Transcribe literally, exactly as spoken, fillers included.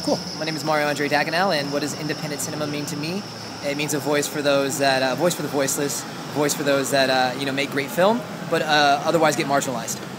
cool. My name is Mario Andre Daganel, and what does independent cinema mean to me? It means a voice for those that, uh, voice for the voiceless, voice for those that, uh, you know, make great film, but uh, otherwise get marginalized.